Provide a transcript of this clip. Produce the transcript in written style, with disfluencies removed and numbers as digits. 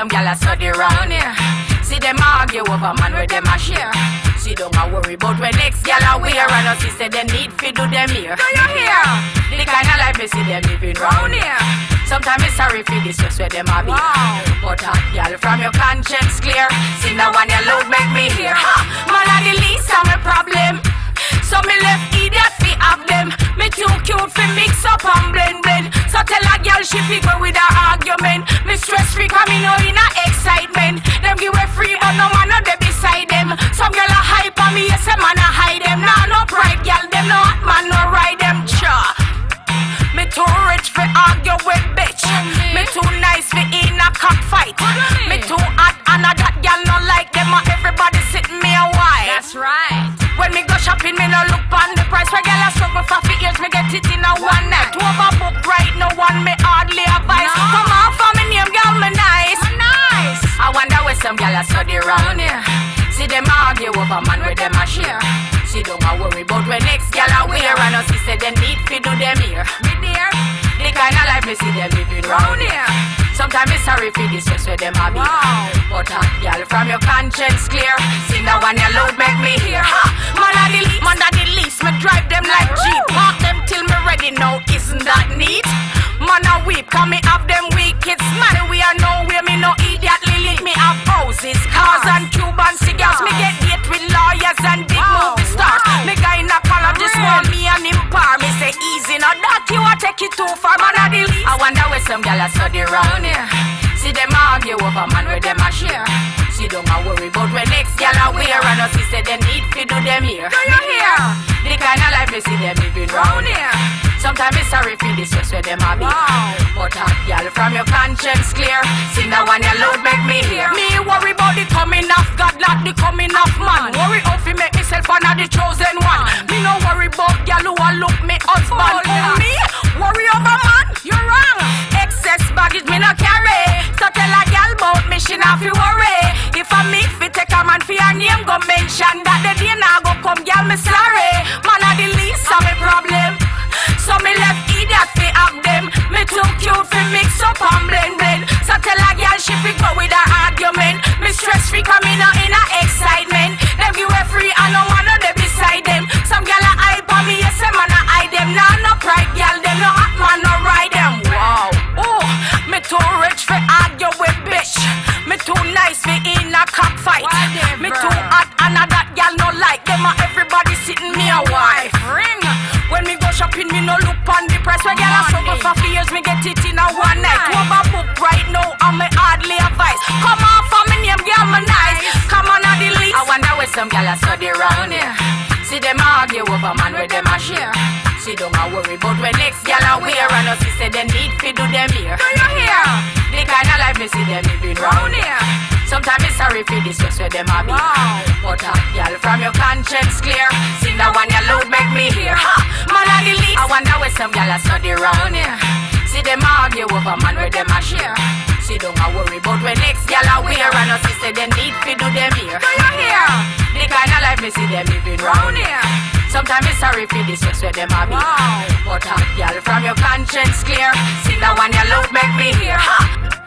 some gyal a study round here. See them argue over man where them a share. See don't a worry about when next gyal a wear. And us say they need fi do them here. Do you hear? The kind of life me see them living round here. Sometimes it's sorry for this just where them a be. But gyal from your conscience clear. See now one your load make me hear. Man a the least of my problem. So me left idiot fi have them. Me too cute fi mix up and blend. So tell a girl she fi go with her argument. Me stress free cause me know in a excitement. Them give away free but no man no dey beside them. Some girl a hype on me, yes a man a hide them. Nah no pride girl, them no hot man no ride them. Cha. Me too rich fi argue with bitch. Me too nice fi in a cockfight. Me too hot and a that girl no like them. Everybody sitting me a while. That's right. When me go shopping, me no look on the price. Where girl a struggle for 4 years, me get it in a one night. Overbook right, no one me hardly advise. No. Come on for me name, girl, me nice. Me nice. I wonder where some girl a study round here. See them argue over man where them a share. See don't a worry about when next girl a wear. And us say they need fi do them here. Me dear, the kind of life me see them living round here. Sometimes it's sorry for this just where them a be. But girl from your conscience clear. See now one your load make me hear. Man a the least, me drive them like Jeep. Park them till me ready now, isn't that neat? Man a weep, cause me have them weak kids. Man we are nowhere, me no idiot lily. Me have houses, cars and Cuban cigars. Me get date with lawyers and big movie stars. Me gynecologist want me and him par. Me say easy, now that you a take it too far. Man a the least. I wonder where some gyal a study round here. See them argue over man where them a share. See don't a worry about when next gyal a wear. And us say they need fi do them here. do you hear? The kind of life me see them living round here. Sometimes it's sorry for this just where them a be. But gyal from your conscience clear. See now one your load make me hear. Me worry about the coming of God, not the coming of man. Worry how fi make myself another the chosen one. Me no worry about gyal who a look me husband. Me worry over man, you wrong. Excess baggage me no carry. So tell a gyal about me she not fi worry. If I meet fi take a man fi her name go mention that the day now go come gyal me sorry. Man a the least of me problem. So me left idiot fi have them. Me too cute fi mix up and blend. So tell a girl she fi go with her argument. Me stress free cause me not in a excitement. Them give away free and no one no dey beside them. Some girl a hype on me, yes a man a hide them. Nah no pride girl, them no hot man no ride them. Wow, oh, me too rich fi argue with bitch. Me too nice fi in a cockfight. Me too hot and a that girl no like them. Everybody sitting me a wife. Ring. When me go shopping, me no look on the price. Where girl a struggle for 4 years, me get it in a one night. Overbook right now, and me hardly advise. Come on for me name, girl, me nice. Come on at the least. I wonder where some girl a study round here. See them argue over man where them a share. See don't a worry about when next girl a wear. And us say they need fi do them here. do you hear? The kind of life me see them living round here. Sometimes it's sorry for this just where them a be. But girl from your conscience clear. See now one your load make me hear. Man a the least. I wonder where some gyal a study round here. See them argue over man where them a share. See don't a worry about when next gyal a wear. And us say they need fi do them here. do you hear? The kind of life me see them living round here. Sometimes it's sorry for this just where them a be. But girl from your conscience clear. See now one your load make me hear.